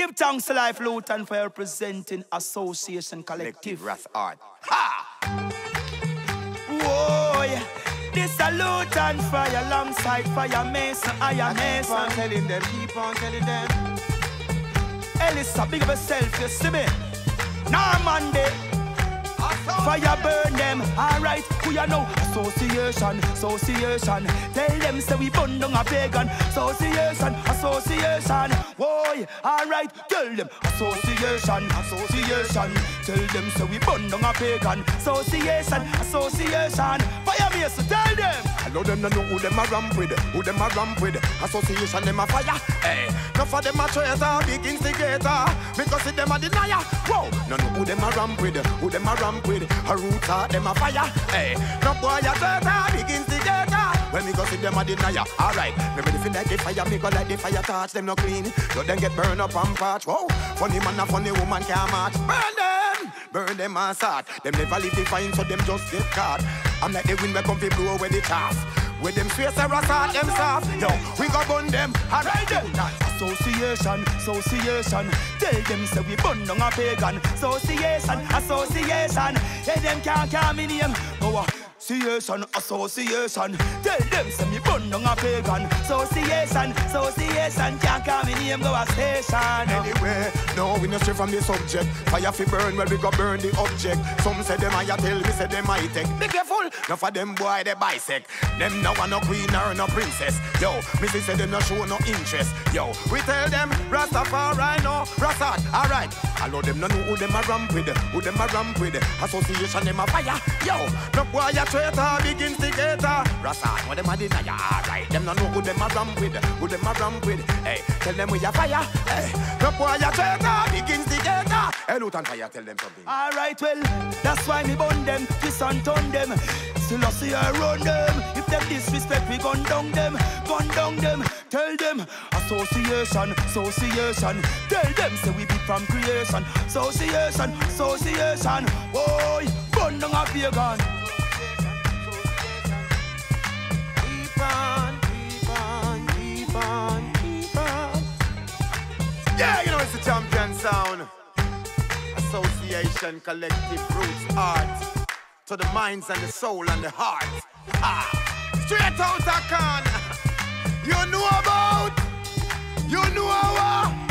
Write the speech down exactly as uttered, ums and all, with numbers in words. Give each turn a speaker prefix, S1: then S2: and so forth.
S1: Give thanks to Life Luton for representing Association Collective.
S2: Collective Art. Ha!
S1: Whoa, yeah. This a Luton fire alongside Fire Mason, Iron Mason.
S2: Keep on telling them, keep on telling them.
S1: Elisa, big of yourself, you see me? Normandy. Fire burn them, alright, who you know? Association, association. Tell them say we burn down a pagan. Association, association. Whoa, alright, tell them association, association. Tell them say we burn down a pagan. Association, association. Fire me, so tell them.
S2: I know them no know who them a ramp with, who them a ramp with. Association them a fire. Hey, no for them a traitor, big instigator. Because if them a denier, whoa. No know who them a ramp with, who them a ramp with. A rooter, them a fire. Hey, no boy a traitor, big instigator. When me go see them a denier, alright. Me ready for like the fire, me go like the fire touch. Them no clean, so them get burned up and patch. Whoa, funny man a funny woman can't match. Burn them, burn them and start. Them never leave the fine, so them just get caught. I'm like the wind where come fi blow away the chaff. With them straight a rat them soft. Yo, we go burn them, alright then.
S1: Association, association. Tell them say we burn down a pagan. Association, association. Tell them can't call me name. Go association, association. Tell them say me burn down a pagan. Association, association. Can't call me name. Go a station.
S2: Anyway, no, we no stray from the subject. Fire fi burn where we go burn the object. Some say them I tell, me say them I take. Be careful, no for them boy they bisect. Them no want no queen or no princess. Yo, me say them no show no interest. Yo, we tell them Rastafari no Rassad. Alright, allow them no know who them a ramp with, who them a ramp with. Association them a fire. Yo, no boy a traitor, big instigator. Rassad, what them a denier. Alright, them no know who them a ramp with, who them a ramp with. Hey, tell them we a fire. Hey, no boy a traitor, big instigator. Hey, Luton fire, tell them something.
S1: Alright, well, that's why me burn them, twist and turn them. Still I see I run them. If them disrespect, we gun down them, gun down them. Tell them association, association. Tell them say we be from creation. Association, association. Boy, gun down a pagan.
S2: Keep on, keep on, keep on, keep on. Yeah, you know it's the champion sound. Association, collective roots, art. To the minds and the soul and the heart. Ah, straight out of can. You know about, you know what?